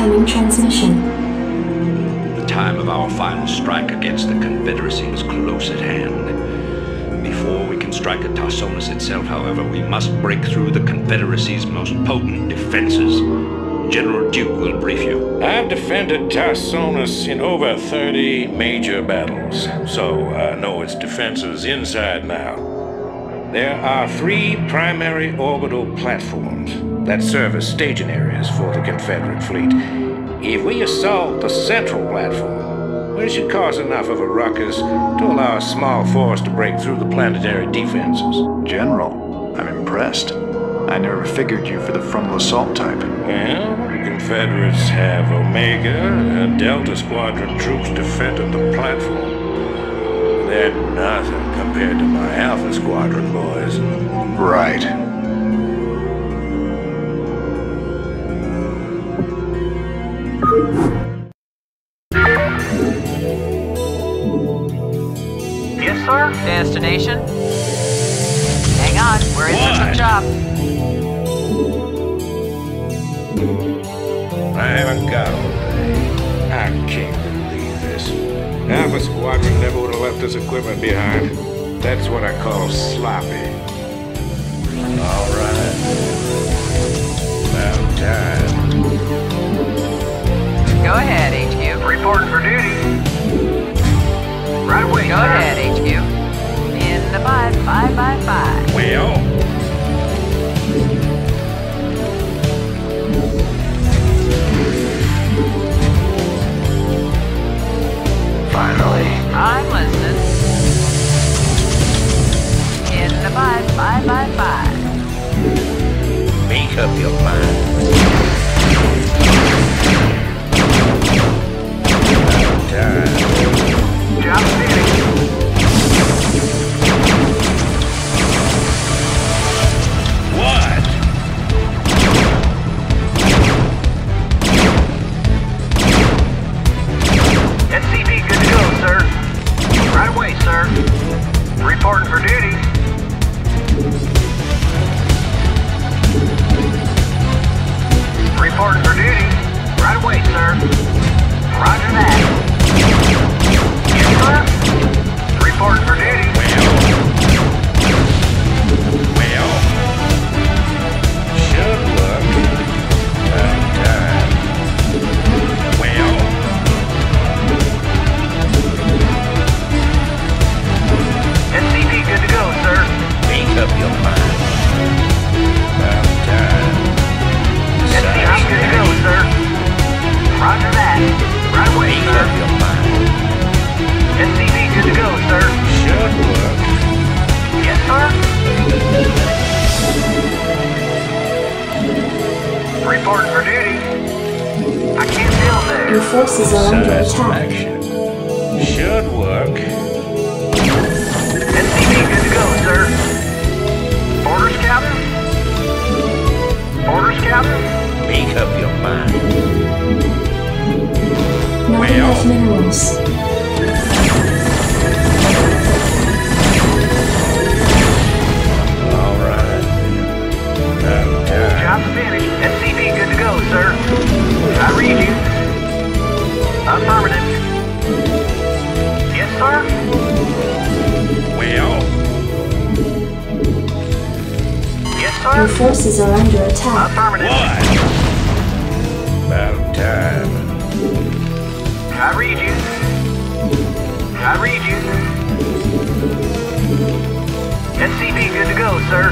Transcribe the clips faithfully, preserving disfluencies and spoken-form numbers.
Incoming transmission. The time of our final strike against the Confederacy is close at hand. Before we can strike at Tarsonis itself, however, we must break through the Confederacy's most potent defenses. General Duke will brief you. I've defended Tarsonis in over thirty major battles, so I know its defenses inside and out. There are three primary orbital platforms that serve as staging areas for the Confederate fleet. If we assault the central platform, we should cause enough of a ruckus to allow a small force to break through the planetary defenses. General, I'm impressed. I never figured you for the frontal assault type. Well, the Confederates have Omega and Delta Squadron troops defending the platform. They're nothing compared to my Alpha Squadron boys. Right. Yes, sir? Destination? Hang on, we're in for some job. I haven't got all day. I can't believe this. Alpha Squadron never would have left this equipment behind. That's what I call sloppy. All right. About time. Go ahead, H Q. Reporting for duty. Right away, Go sir. ahead, H Q. In the five, five, five, five. Well. Finally. I'm listening. In the five, five, five, five. Make up your mind. Time. Job finished. What? S C V good to go, sir. Right away, sir. Reporting for duty. Reporting for duty. Right away, sir. Roger that. Yes, sir. Reporting for duty. Well. Well. Should work. About time. Well. S C V good to go, sir. Make up your mind. About time. S C V good to go, sir. Roger that. Right away, Make sir. up your mind. S C V good to go, sir. Should work. Yes, sir. Reporting for duty. I can't tell there. Your forces are under attack. Satisfaction. Should work. S C V good to go, sir. Orders, Captain? Orders, Captain? Make up your mind. Not Well. enough minerals. All right. About time. Job's finished. S C V good to go, sir. I read you. Affirmative. Yes, sir? Well. Yes, Your sir? forces are under attack. Affirmative. What? About time. I read you. I read you. S C V good to go, sir.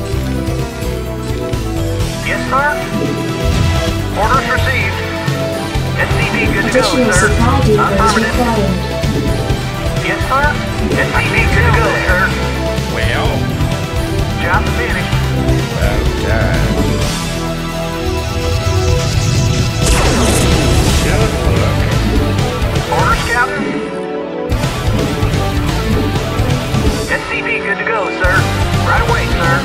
Yes, sir? Orders received. S C V good to go, Additional sir. supply depot is Affirmative. required. Yes, sir? S C V good to go, sir. Well. Job finished. About time. Should work. Orders, Captain? S C V good to go, sir. Right away, sir.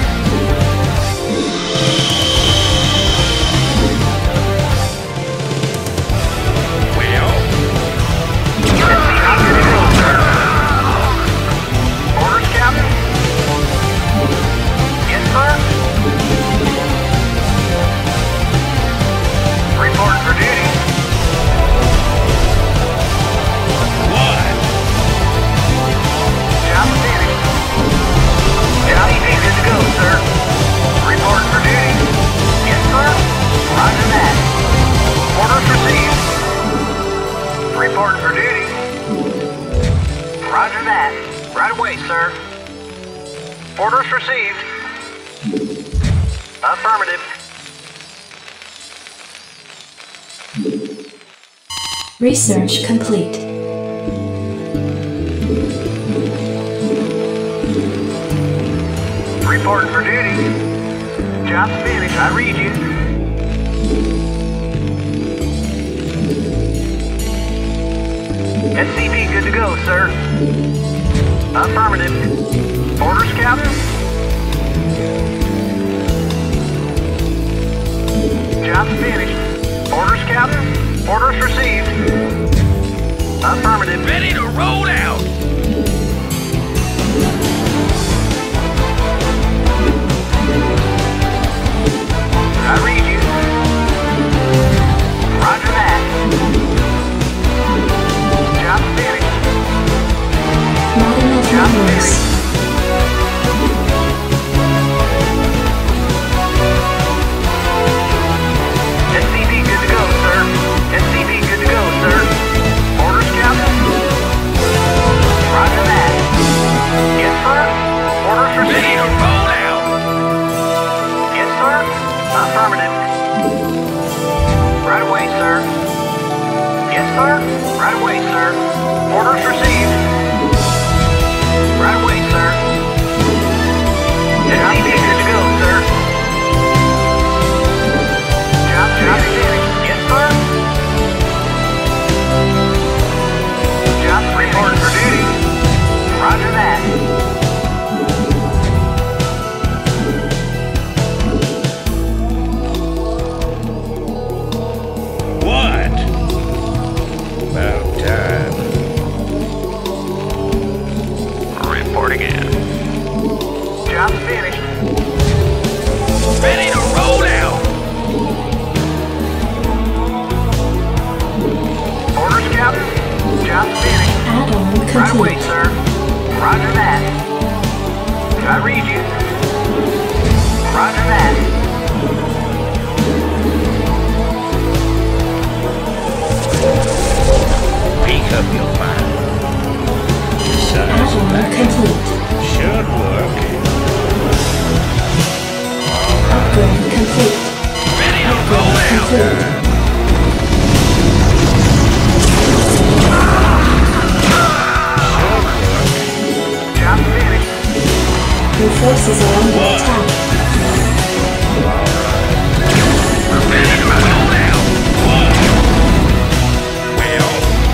Well. S C V good to go, sir. away, sir. Orders received. Affirmative. Research complete. Reporting for duty. Job's finished. I read you. S C P good to go, sir. Affirmative. Orders, Captain? Job's finished. Orders, Captain? Orders received. Affirmative. Ready to roll out! I read you. Roger that. Job finished. Not enough Job numbers. finished. S C V good to go, sir. S C V good to go, sir. Orders, Captain? Roger that. Yes, sir. Orders Ready to received. roll out! Yes, sir. Affirmative. Right away, sir. Yes, sir. Right away, sir. Orders received. Right away, sir. S C V good to go, sir. Job job finished. Yes, sir. Job report for duty. Roger that. What? About time. Report again. Job finished. Ready to roll out! Orders, Captain. Job finished. Add-on Right away, complete. sir. Roger that. I read you. Roger that. Pick up your mind. Size Add-on complete. should work. Upgrade complete. Ready to roll Upgrade out! complete. Job finished. Your forces are under attack. Ready to roll out! What? Well,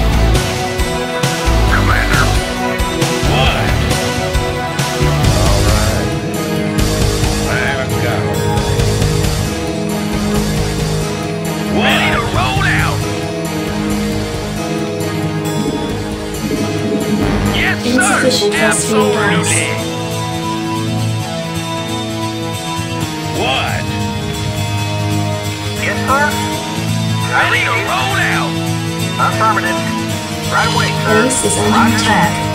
Commander. What? All right. Man, I've got it. Ready to roll out! Yes, sir! Insufficient phosphine gas. Absolutely! What? Yes, sir. I Ready read to you. roll out! Affirmative. Right away, sir. Base is under Roger attack. that.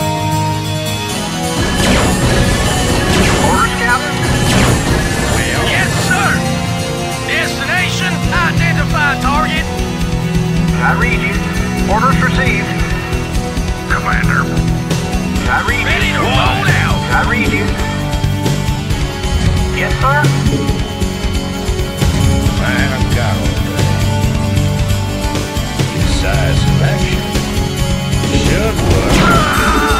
Orders, Captain? Well, yes, sir! Destination, identify target! I read you. Orders received. Commander. I read Ready you. to roll out! I read you. Yes, sir. Man, I've got all day. Decisive action. Should work.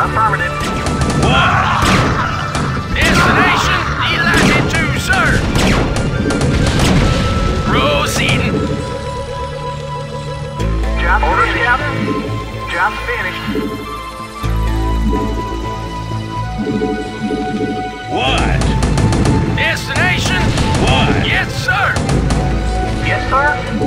Affirmative. What? Destination delighted to, sir. Proceeding. Job Orders, Captain. Job's finished. What? Destination? What? Yes, sir. Yes, sir.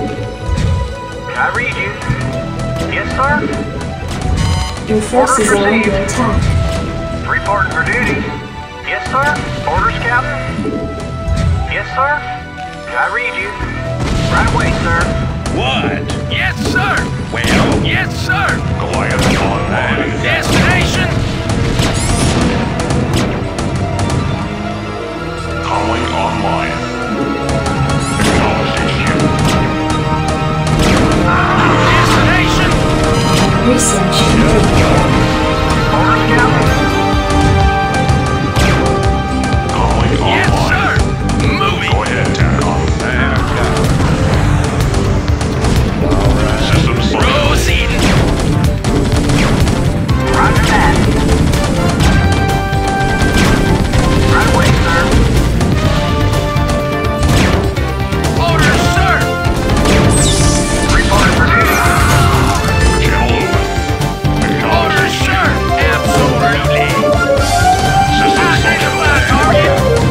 I read you. Yes, sir. Your forces are under attack. Reporting for duty. Yes, sir. Orders, Captain. Yes, sir. I read you. Right away, sir. What? Yes, sir. Well, Yes, sir. Goliath online. Destination? Calling online. Acknowledged H Q. Destination? Research complete. Orders, Captain. Calling Yes, online. sir. Moving. Go ahead, TACOM. System select. Proceeding. Roger that. Right away, sir. Orders, sir. Reporting for duty. Channel open. Orders, Acknowledged H Q. sir. Absolutely. System Identify select. target.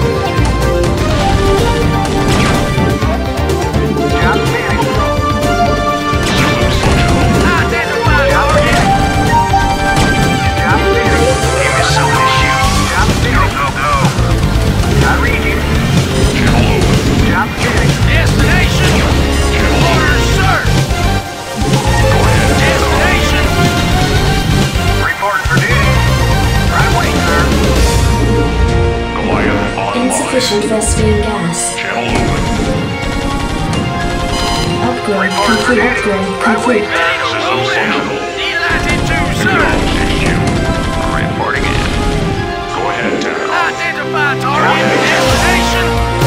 Job finished. System select. Identify target. Job finished. Give me some issue. Job finished. Go, go. I read you. Channel open. Job finished. Destination? Orders, sir. Destination? Reporting for duty. Right away, sir. Goliath online. Insufficient Vespene gas. Channel open. Upgrade Report for complete. duty. Upgrade Right away, complete. sir. Ready to System roll out. signal. Delighted to, sir. Acknowledged H Q. Reporting in. Go ahead, TACOM. Identify target. Destination?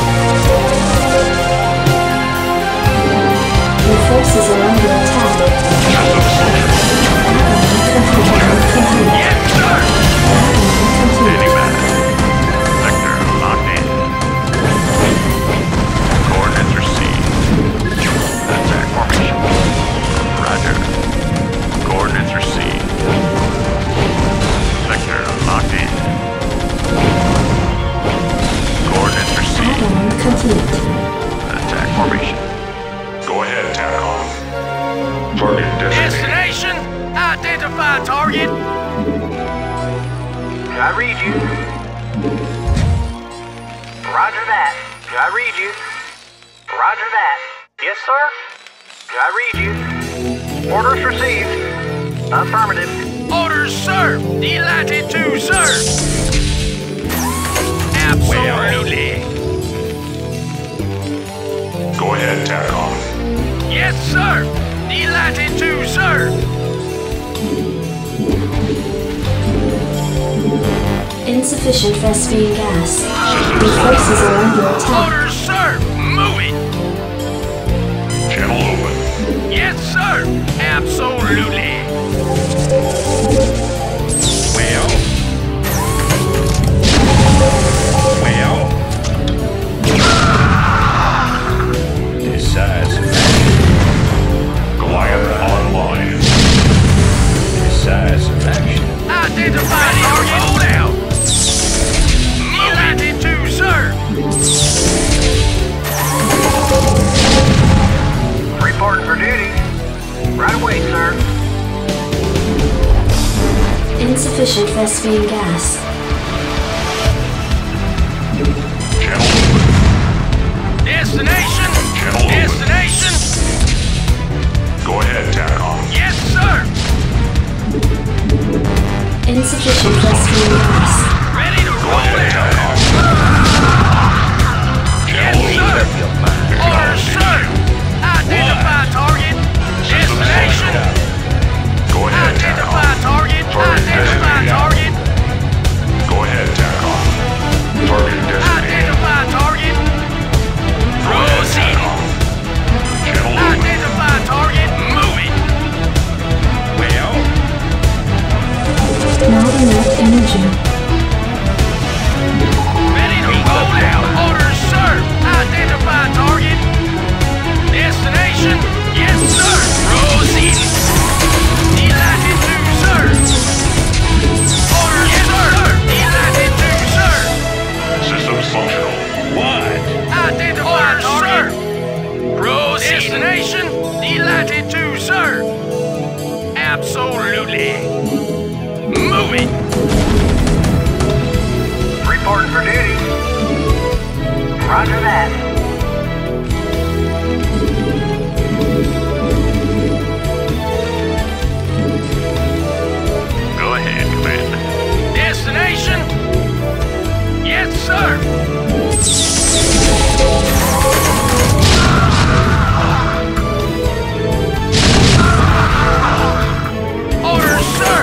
Your forces are under attack. System select. Complete. Yes, sir. Standing back. Sector locked in. Coordinates received. Attack formation. Roger. Coordinates received. Sector locked in. Coordinates received. Add-on complete. Attack formation. Go ahead, TACOM. Target designated. Destination? Identify target. I read you. Roger that. I read you. Roger that. Yes, sir. I read you. Orders received. Affirmative. Orders, sir. Delighted to, sir. Absolutely. Go ahead, TACOM. Yes, sir. Delighted to, sir. Insufficient Vespene gas. Your forces are under attack. Orders, sir. Moving. Channel open. Yes, sir. Absolutely. Well. Well. Decisive. Goliath online. Decisive action. Identify target. Hold out. Delighted to, sir. Reporting for duty. Right away, sir. Insufficient Vespene gas. Channel open. Destination. Channel open. Destination. Go ahead, TACOM. Yes, sir. Insufficient Vespene gas. Ready to Go roll ahead, out. TACOM. Yes, Channel sir. open. Orders, Acknowledged sir. H Q. Identify target. System Destination. select. Go ahead, Identify TACOM. target. Target Identify designated. target. Go ahead, TACOM. Target designated. Identify target. Go ahead, Proceed. TACOM. Channel open. Identify target. Moving. Well, Not enough Absolutely. Move it. Reporting for duty. Roger that. Go ahead, Commander. Destination? Yes, sir. Orders, sir.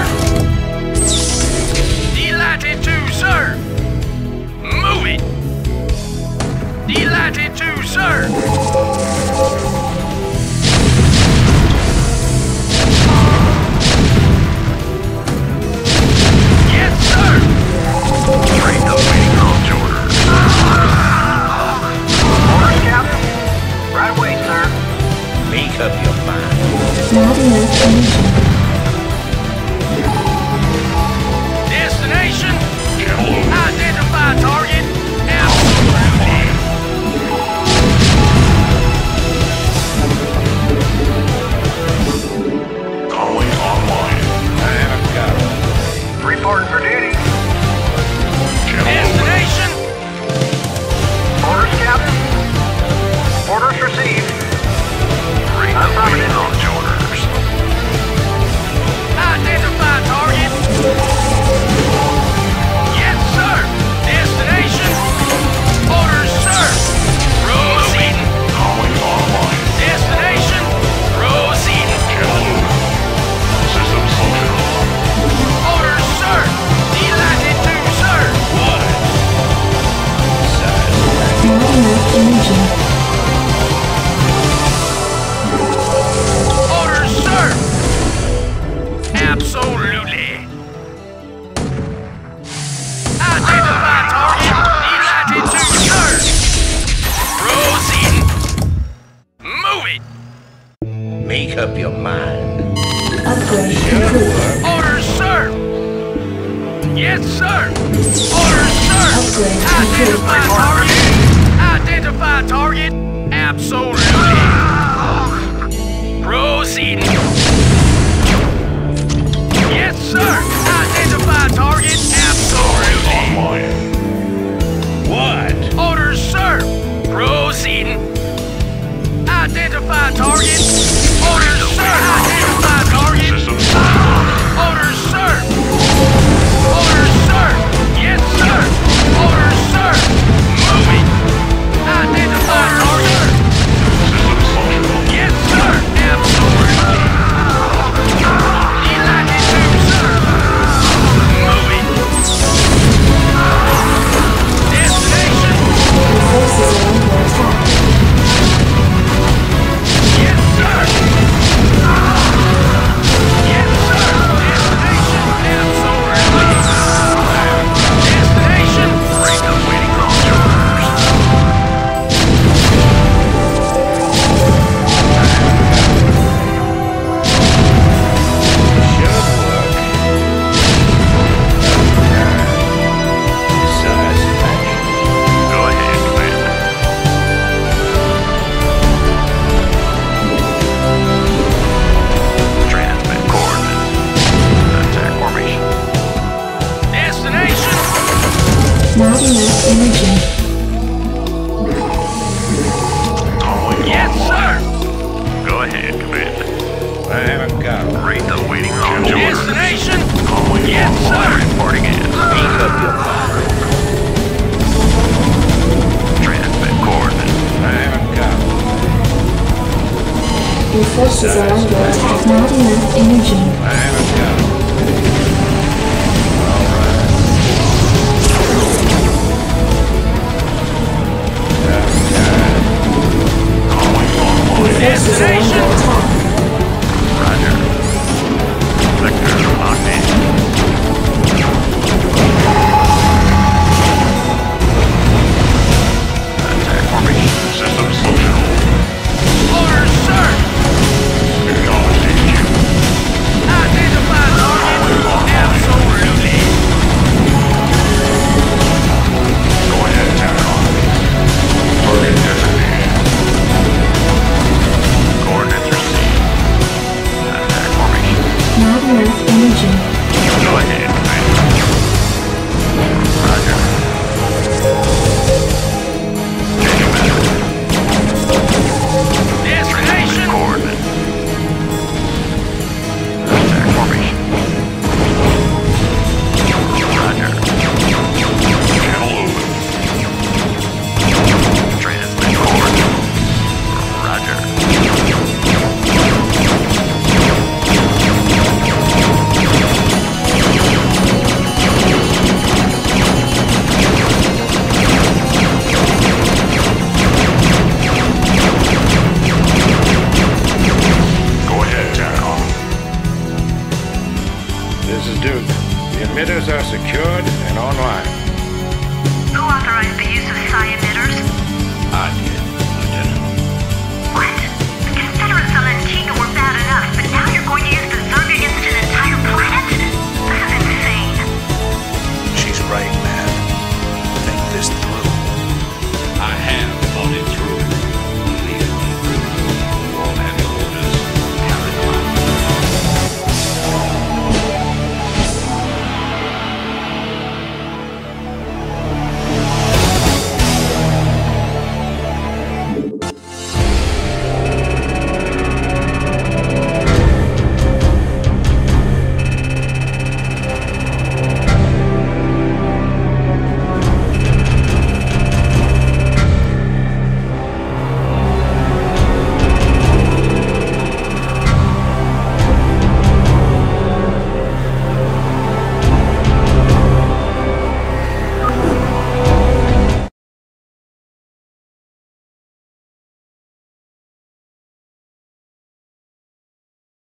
Delighted to, sir. Move it. Delighted to, sir. Yes, sir. Train the waiting on orders. Orders, Captain. Right away, sir. Make up your mind. Not enough energy. Destination? Identify target. Absolutely. Calling online. I haven't got it. Reporting for duty. Destination? Orders, Captain. Orders received. Affirmative. orders. Identify target. Yes, sir. Destination? Orders, sir. Proceeding. Calling online. Destination? Proceeding. System functional. Orders, sir. Delighted to, sir. What? Not enough energy. Orders, sir. Absolutely. Identify target. Delighted to, sir. Proceeding. Move it. Make up your mind. Upgrade complete. Orders, sir. Yes, sir. Orders, sir. Upgrade Identify complete. target. Identify target. Absolutely. Proceeding. Yes, sir. Identify target. Absolutely. Online. What? Orders, sir. Proceeding. Identify target. Orders, sir. Identify target. System functional. Orders, sir. Orders, sir. Yes, sir. Orders, sir. Move it. Identify target. System functional. Yes, sir. Absolutely. Delighted to, sir. Move it. Destination. Your forces are under attack. Yes, sir. Yes, sir. Destination. Absolutely. Destination. Train the waiting on orders. Should work. Besides action. Go ahead, Commander. Transmit coordinates. Attack formation. Destination. Not enough energy. Calling Yes, sir. Go ahead, Commander. I haven't got it. Rate the waiting on orders. Destination. Calling Yes, sir. Reporting in. Make up your mind. Transmit coordinates. I haven't got it. Your forces are under attack. Not enough energy. I haven't got it. All right. Haven't got it. Calling Your online. forces are under attack. Roger. Sector locked in. Attack formation. Systems functional. Orders, sir. Acknowledge H Q. Identify target. Absolutely. Go ahead, Tacon. Target designated. Coordinates Energy. Go ahead. Roger. Destination. Coordinate. Attack formation. Roger. Channel open. Transmit coordinate. Roger. This is Duke. The emitters are secured and online.